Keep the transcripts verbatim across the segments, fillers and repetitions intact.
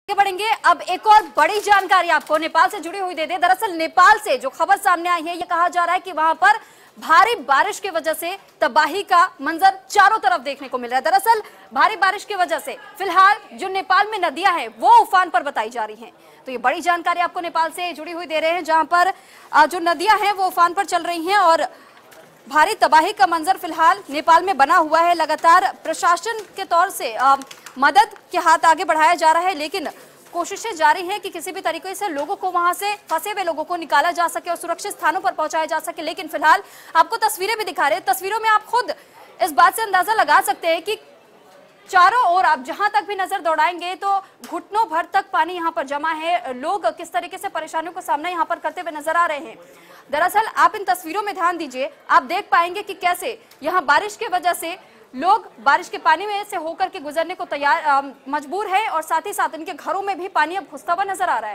बढ़ेंगे। अब एक और बड़ी जानकारी आपको नेपाल से जुड़ी हुई दे दे। दरअसल नेपाल से जो खबर सामने आई है, ये कहा जा रहा है कि वहां पर भारी बारिश की वजह से तबाही का मंजर चारों तरफ देखने को मिल रहा है। दरअसल भारी बारिश की वजह से फिलहाल जो नेपाल में नदियां हैं वो उफान पर बताई जा रही हैं। तो ये बड़ी जानकारी आपको नेपाल से जुड़ी हुई दे रहे हैं, जहां पर जो नदियां हैं वो उफान पर चल रही हैं और भारी तबाही का मंजर फिलहाल नेपाल में बना हुआ है। लगातार प्रशासन के तौर से आ, मदद के हाथ आगे बढ़ाया जा रहा है, लेकिन कोशिशें जारी हैं कि किसी भी तरीके से लोगों को वहां से फंसे हुए लोगों को निकाला जा सके और सुरक्षित स्थानों पर पहुंचाया जा सके। लेकिन फिलहाल आपको तस्वीरें भी दिखा रहे हैं। तस्वीरों में आप खुद इस बात से अंदाजा लगा सकते हैं कि चारों ओर आप जहां तक भी नजर दौड़ाएंगे तो घुटनों भर तक पानी यहां पर जमा है। लोग किस तरीके से परेशानियों का सामना यहां पर करते हुए नजर आ रहे हैं। दरअसल आप इन तस्वीरों में ध्यान दीजिए, आप देख पाएंगे कि कैसे यहां बारिश की वजह से लोग बारिश के पानी में से होकर के गुजरने को तैयार मजबूर है और साथ ही साथ इनके घरों में भी पानी अब घुसता हुआ नजर आ रहा है।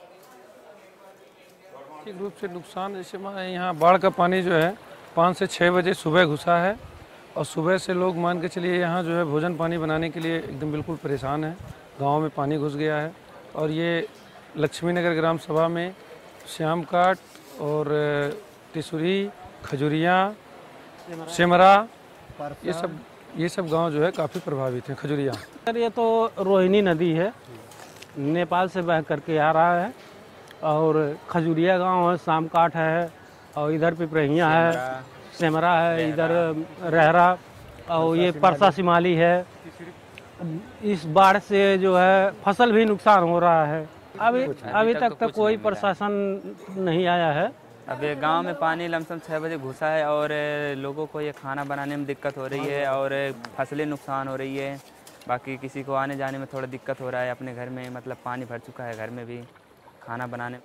आर्थिक रूप से नुकसान, जैसे यहाँ बाढ़ का पानी जो है पाँच से छः बजे सुबह घुसा है और सुबह से लोग मान के चलिए यहाँ जो है भोजन पानी बनाने के लिए एकदम बिल्कुल परेशान है। गांव में पानी घुस गया है और ये लक्ष्मी नगर ग्राम सभा में श्यामकाट और टिसुरी, खजुरिया, सिमरा, ये सब ये सब गांव जो है काफ़ी प्रभावित हैं। खजुरिया सर, ये तो रोहिणी नदी है, नेपाल से बह करके आ रहा है और खजुरिया गांव है, शामकाट है और इधर पिपरहिया है, सेमरा है, इधर रहरा और ये परसा सिमाली है। इस बाढ़ से जो है फसल भी नुकसान हो रहा है। अभी अभी तक तो कोई प्रशासन नहीं आया है। अभी गांव में पानी लमसम छः बजे घुसा है और लोगों को ये खाना बनाने में दिक्कत हो रही है और फसलें नुकसान हो रही है। बाकी किसी को आने जाने में थोड़ा दिक्कत हो रहा है अपने घर में, मतलब पानी भर चुका है घर में भी खाना बनाने।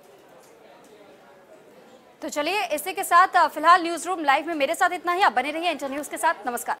तो चलिए, इसी के साथ फिलहाल न्यूज रूम लाइव में मेरे साथ इतना ही। आप बने रहिए इंटर न्यूज के साथ। नमस्कार।